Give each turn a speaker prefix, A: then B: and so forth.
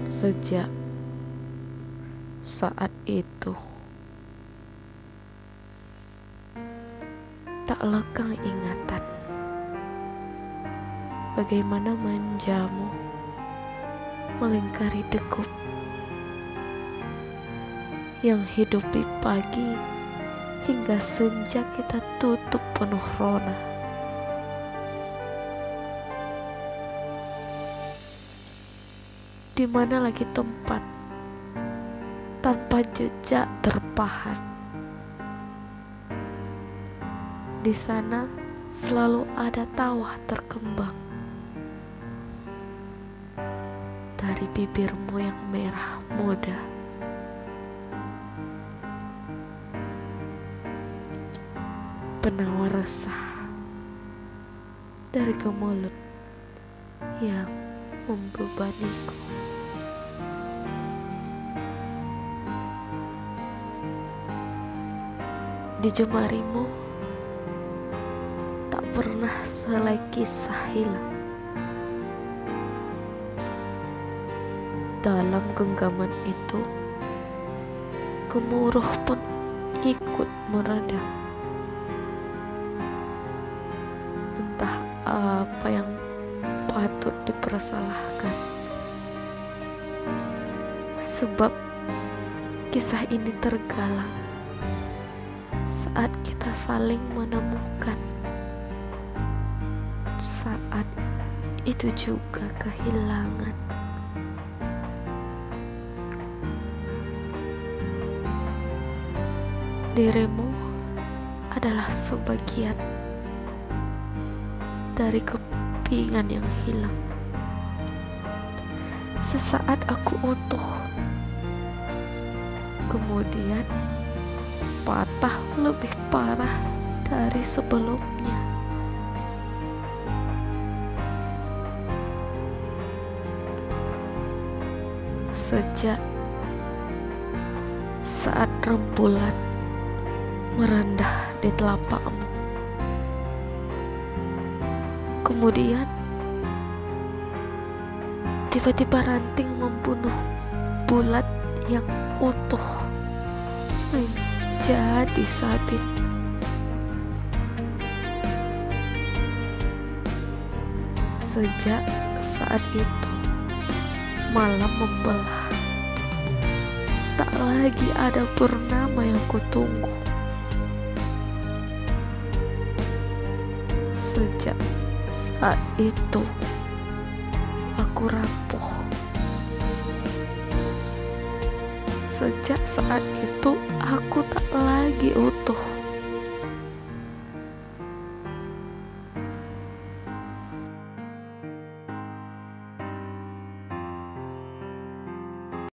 A: Sejak saat itu, tak lekang ingatan bagaimana manjamu melingkari degup yang hidupi pagi hingga senja kita tutup penuh rona. Di mana lagi tempat tanpa jejak terpahat? Di sana selalu ada tawa terkembang dari bibirmu yang merah muda. Penawar resah dari kemulut yang membebaniku. Di jemarimu tak pernah selai kisah hilang. Dalam genggaman itu, gemuruh pun ikut meredam. Entah apa yang patut dipersalahkan, sebab kisah ini tergalang saat kita saling menemukan. Saat itu juga kehilangan. Dirimu adalah sebagian dari kepingan yang hilang. Sesaat aku utuh, kemudian patah lebih parah dari sebelumnya. Sejak saat rembulan merendah di telapakmu, kemudian tiba-tiba ranting membunuh bulat yang utuh menjadi sabit. Sejak saat itu malam membelah, tak lagi ada purnama yang kutunggu. Sejak saat itu aku rapuh. Sejak saat itu aku tak lagi utuh.